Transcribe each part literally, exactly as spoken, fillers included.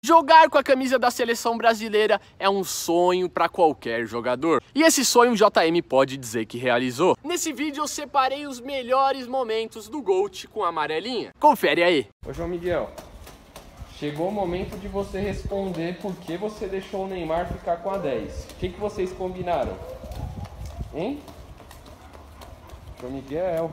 Jogar com a camisa da seleção brasileira é um sonho para qualquer jogador. E esse sonho o J M pode dizer que realizou. Nesse vídeo eu separei os melhores momentos do GOAT com a amarelinha. Confere aí. Ô João Miguel, chegou o momento de você responder por que você deixou o Neymar ficar com a dez. O que, que vocês combinaram? Hein? João Miguel,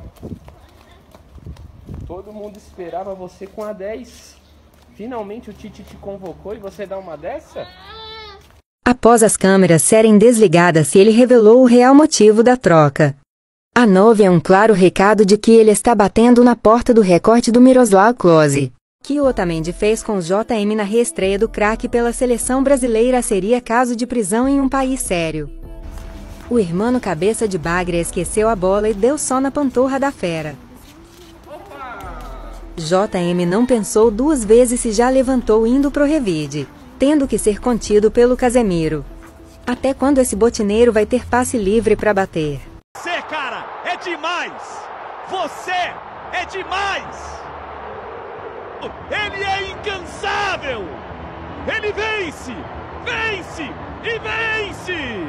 todo mundo esperava você com a dez. Finalmente o Tite te convocou e você dá uma dessa? Após as câmeras serem desligadas, ele revelou o real motivo da troca. A nove é um claro recado de que ele está batendo na porta do recorde do Miroslav Klose, que o Otamendi fez com o J M na reestreia do craque pela seleção brasileira seria caso de prisão em um país sério. O irmão cabeça de bagre esqueceu a bola e deu só na panturra da fera. J M não pensou duas vezes e já levantou indo pro revide, tendo que ser contido pelo Casemiro. Até quando esse botineiro vai ter passe livre para bater? Você, cara, é demais! Você é demais! Ele é incansável! Ele vence! Vence! E vence!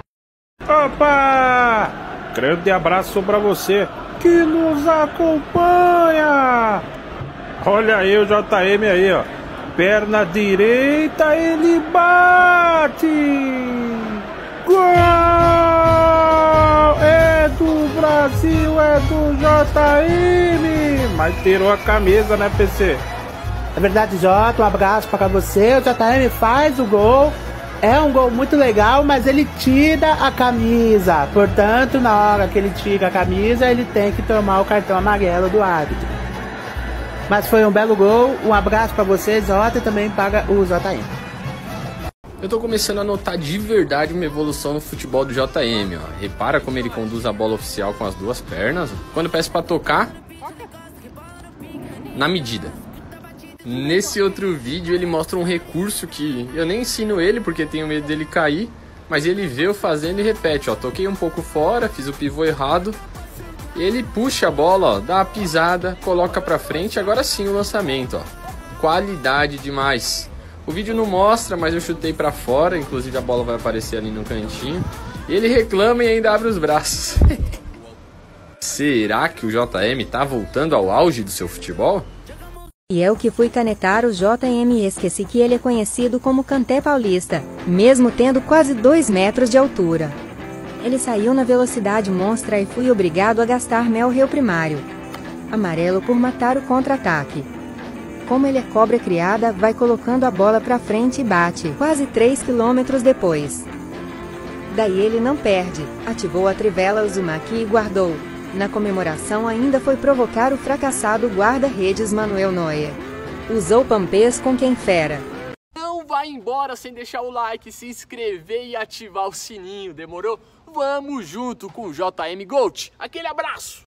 Opa! Grande abraço para você que nos acompanha! Olha aí o J M aí, ó. Perna direita, ele bate! Gol! É do Brasil, é do J M! Mas tirou a camisa, né, P C? É verdade, Jota, um abraço para você. O J M faz o gol. É um gol muito legal, mas ele tira a camisa. Portanto, na hora que ele tira a camisa, ele tem que tomar o cartão amarelo do árbitro. Mas foi um belo gol. Um abraço para você, Jota, e também para o J M. Eu tô começando a notar de verdade uma evolução no futebol do J M, ó. Repara como ele conduz a bola oficial com as duas pernas. Quando peço pra tocar, na medida. Nesse outro vídeo ele mostra um recurso que eu nem ensino ele porque tenho medo dele cair, mas ele vê eu fazendo e repete, ó, toquei um pouco fora, fiz o pivô errado, ele puxa a bola, ó, dá a pisada, coloca pra frente, agora sim o lançamento, ó, qualidade demais. O vídeo não mostra, mas eu chutei pra fora, inclusive a bola vai aparecer ali no cantinho, ele reclama e ainda abre os braços. Será que o J M tá voltando ao auge do seu futebol? E é o que fui canetar o J M e esqueci que ele é conhecido como Kanté Paulista, mesmo tendo quase dois metros de altura. Ele saiu na velocidade monstra e fui obrigado a gastar mel réu primário. Amarelo por matar o contra-ataque. Como ele é cobra criada, vai colocando a bola pra frente e bate, quase três quilômetros depois. Daí ele não perde, ativou a trivela Uzumaki e guardou. Na comemoração ainda foi provocar o fracassado guarda-redes Manuel Neuer. Usou pampês com quem fera. Não vai embora sem deixar o like, se inscrever e ativar o sininho, demorou? Vamos junto com o J M GOAT. Aquele abraço!